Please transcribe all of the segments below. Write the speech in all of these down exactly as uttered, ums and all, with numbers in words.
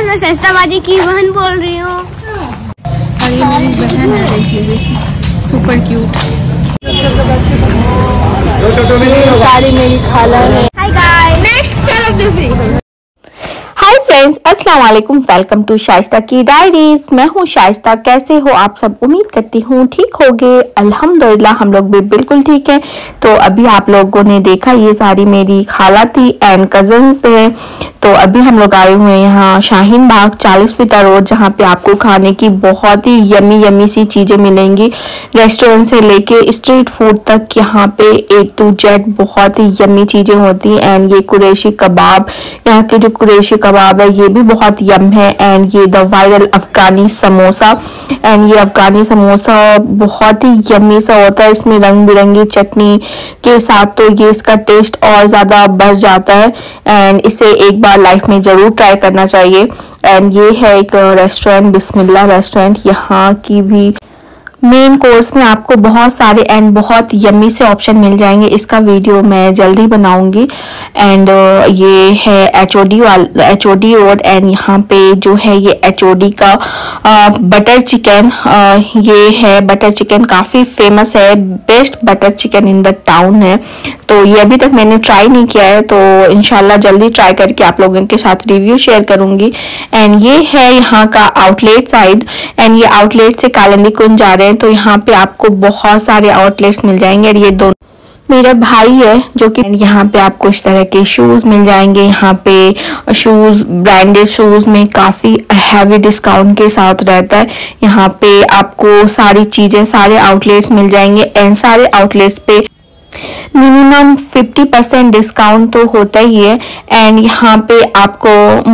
मैं शाइस्ताबाजी की बहन बोल रही हूँ और ये मेरी बहन है, देखिए सुपर क्यूट। ये सारी मेरी खाला है। Hi guys, next celebrity. Hi friends, अस्सलाम वालेकुम। वेलकम टू शाइस्ता की डायरीज। मैं हूँ शाइस्ता। कैसे हो आप सब? उम्मीद करती हूँ ठीक होगे। अल्हम्दुलिल्लाह हम लोग भी बिल्कुल ठीक हैं। तो अभी आप लोगों ने देखा ये सारी मेरी खाला थी एंड कजन्स थे। तो अभी हम लोग आए हुए हैं यहाँ शाहीन बाग चालीस फीटा रोड, जहाँ पे आपको खाने की बहुत ही यमी यमी सी चीजें मिलेंगी। रेस्टोरेंट से लेके स्ट्रीट फूड तक यहाँ पे ए टू जेड बहुत ही यमी चीजें होती हैं। एंड ये कुरैशी कबाब, यहाँ के जो कुरैशी कबाब है ये भी बहुत यम है। एंड ये the viral Afghani samosa, and ये अफगानी समोसा बहुत ही यमी सा होता है। इसमें रंग बिरंगी चटनी के साथ तो ये इसका टेस्ट और ज्यादा बढ़ जाता है। एंड इसे एक बार लाइफ में जरूर ट्राई करना चाहिए। एंड ये है एक रेस्टोरेंट, बिस्मिल्लाह रेस्टोरेंट। यहाँ की भी मेन कोर्स में आपको बहुत सारे एंड बहुत यम्मी से ऑप्शन मिल जाएंगे। इसका वीडियो मैं जल्दी बनाऊंगी। एंड ये है एच ओ डी वाल H O D road. And यहाँ पे जो है ये एच ओ डी का आ, बटर चिकन, आ, ये है बटर चिकन, काफ़ी फेमस है, best butter chicken in the town है। तो ये अभी तक मैंने ट्राई नहीं किया है, तो इंशाल्लाह जल्दी ट्राई करके आप लोगों के साथ रिव्यू शेयर करूंगी। एंड ये है यहाँ का आउटलेट साइड। एंड ये आउटलेट से कालंदी कुंज जा रहे हैं, तो यहाँ पे आपको बहुत सारे आउटलेट्स मिल जाएंगे। और ये दोनों मेरा भाई है जो कि यहाँ पे आपको इस तरह के शूज मिल जाएंगे। यहाँ पे शूज, ब्रांडेड शूज में काफी हैवी डिस्काउंट के साथ रहता है। यहाँ पे आपको सारी चीजें, सारे आउटलेट्स मिल जाएंगे। एंड सारे आउटलेट्स पे मिनिमम फिफ्टी परसेंट डिस्काउंट तो होता ही है। एंड यहाँ पे आपको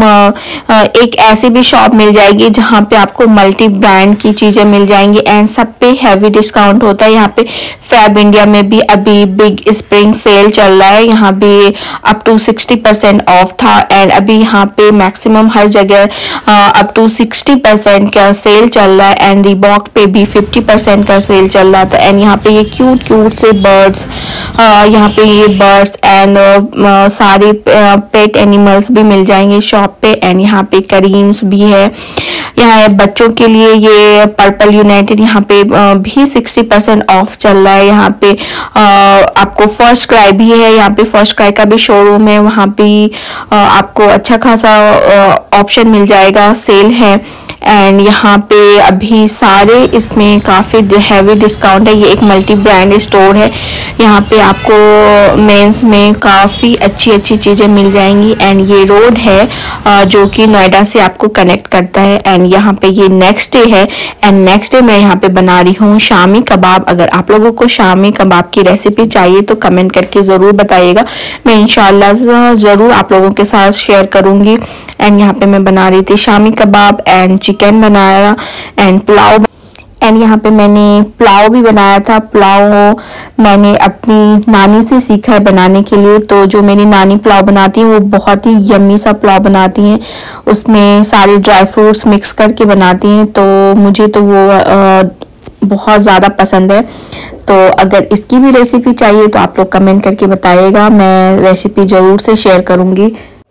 एक ऐसी भी शॉप मिल जाएगी जहाँ पे आपको मल्टी ब्रांड की चीजें मिल जाएंगी एंड सब पे हैवी डिस्काउंट होता है। यहाँ पे फैब इंडिया में भी अभी बिग स्प्रिंग सेल चल रहा है, यहाँ भी up to sixty percent off था। एंड अभी यहाँ पे मैक्सिमम हर जगह अप टू सिक्सटी परसेंट का सेल चल रहा है। एंड रिबॉक पे भी फिफ्टी परसेंट का सेल चल रहा था। एंड यहाँ पे ये क्यूट क्यूट से बर्ड्स, Uh, यहाँ पे ये बर्ड्स एंड uh, सारे पेट एनिमल्स भी मिल जाएंगे शॉप पे। एंड यहाँ पे करीम्स भी है। यहाँ बच्चों के लिए ये पर्पल यूनाइटेड, यहाँ पे uh, भी सिक्सटी परसेंट ऑफ चल रहा है। यहाँ पे uh, आपको फर्स्ट क्राई भी है, यहाँ पे फर्स्ट क्राई का भी शोरूम है, वहाँ पे uh, आपको अच्छा खासा ऑप्शन uh, मिल जाएगा, सेल है। एंड यहाँ पे अभी सारे इसमें काफ़ी हैवी डिस्काउंट है। ये एक मल्टी ब्रांड स्टोर है, यहाँ पे आपको मेंस में काफ़ी अच्छी अच्छी चीज़ें मिल जाएंगी। एंड ये रोड है जो कि नोएडा से आपको कनेक्ट करता है। एंड यहाँ पे ये नेक्स्ट डे है। एंड नेक्स्ट डे मैं यहाँ पे बना रही हूँ शामी कबाब। अगर आप लोगों को शामी कबाब की रेसिपी चाहिए तो कमेंट करके ज़रूर बताइएगा, मैं इंशाल्लाह ज़रूर आप लोगों के साथ शेयर करूँगी। एंड यहाँ पे मैं बना रही थी शामी कबाब एंड चिकन बनाया एंड पुलाव। एंड यहाँ पे मैंने पुलाव भी बनाया था। पुलाव मैंने अपनी नानी से सीखा है बनाने के लिए। तो जो मेरी नानी पुलाव बनाती हैं वो बहुत ही यम्मी सा पुलाव बनाती हैं, उसमें सारे ड्राई फ्रूट्स मिक्स करके बनाती हैं। तो मुझे तो वो आ, बहुत ज़्यादा पसंद है। तो अगर इसकी भी रेसिपी चाहिए तो आप लोग कमेंट करके बताइएगा, मैं रेसिपी ज़रूर से शेयर करूँगी।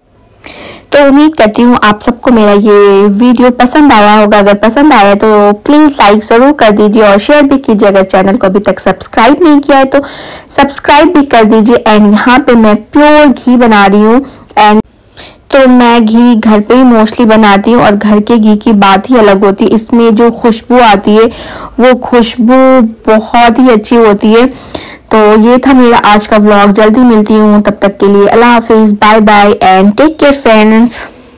तो उम्मीद करती हूँ आप सबको मेरा ये वीडियो पसंद आया होगा। अगर पसंद आया तो प्लीज़ लाइक ज़रूर कर दीजिए और शेयर भी कीजिए। अगर चैनल को अभी तक सब्सक्राइब नहीं किया है तो सब्सक्राइब भी कर दीजिए। एंड यहाँ पे मैं प्योर घी बना रही हूँ। एंड तो मैं घी घर पे ही मोस्टली बनाती हूँ और घर के घी की बात ही अलग होती है। इसमें जो खुशबू आती है वो खुशबू बहुत ही अच्छी होती है। तो ये था मेरा आज का व्लॉग। जल्दी मिलती हूँ, तब तक के लिए अल्लाह हाफिज़, bye bye and take care friends.